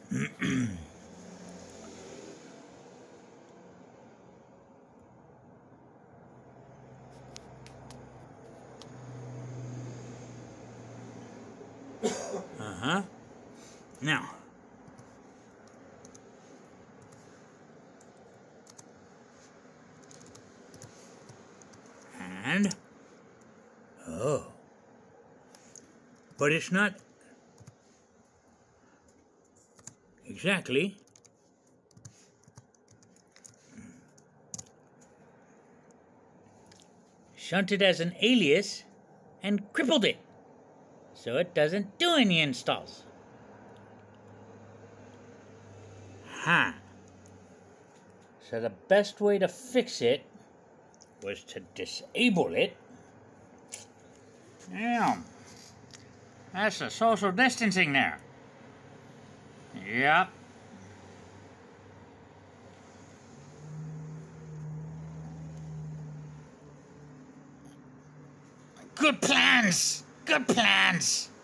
Now, and but it's not exactly shunted as an alias and crippled it so it doesn't do any installs. So the best way to fix it was to disable it. Damn. That's the social distancing there. Yep. Good plans! Good plans!